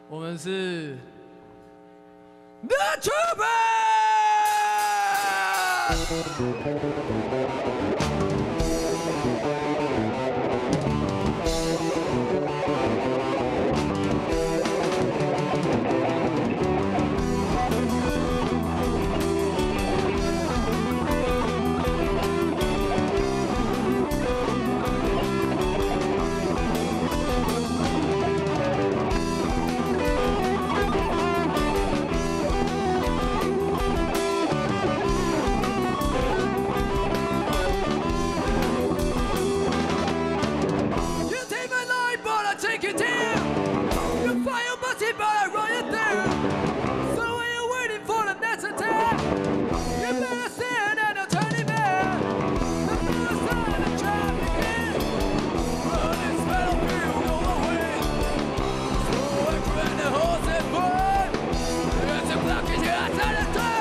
我们是 The Trooper。Take you down. You fire button, but I run it through. So when you're waiting for the next attack, you better stand and don't turn it back. The first time the trap begins, run this battlefield on the way. So I grab the horse and burn. It's a blockage here outside the door.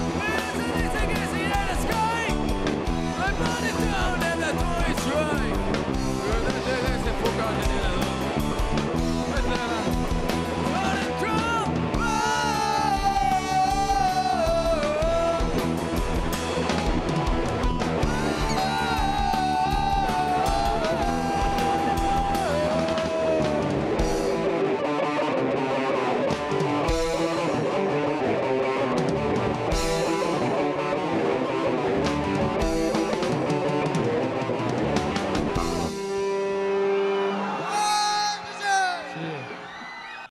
Right.